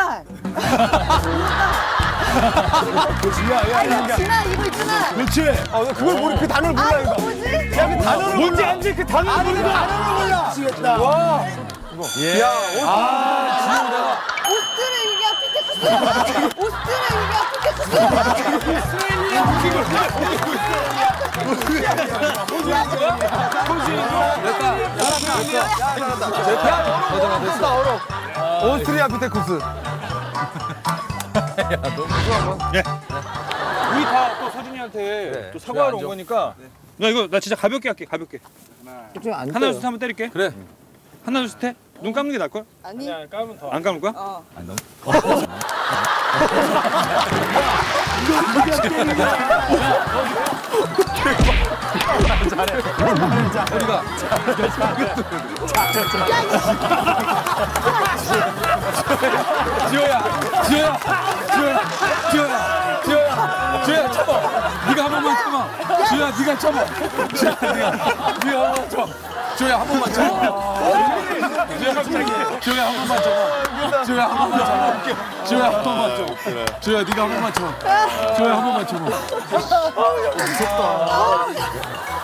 누나. 진아 이거 있잖아. 그렇지. 그걸 모르 그 단어를 몰라 이거. 뭐지? 야, 그 단어를 뭔지 몰라. 알지? 그 단어를 몰라. 단어를 몰라. 미치겠다. 와. 예. 야, 오스트레일리아 피테쿠스. 오스트레일리아 피테쿠스. 오스트리아 피테쿠스. 우리 다 또 서준이한테 또 사과하러 온 거니까. 나 이거 나 진짜 가볍게 할게. 가볍게. 하나 둘 셋 한번 때릴게. 그래. 하나 둘 셋 해. 눈 감는 게 나을 걸? 아니. 그냥 감으면 더. 안 감을 거야? 어. 지효야 참아. 네가 한 번만 참아. 지효야 네가 참아. 지효야 네가 한 번만 참아. 지효야 한 번만 참아. 지효야 한 번만 참아. 지효야 한 번만 참아. 지효야 한 번만 참아. 지효야 네가 한 번만 참아. 지효야 한 번만 참아. 무섭다.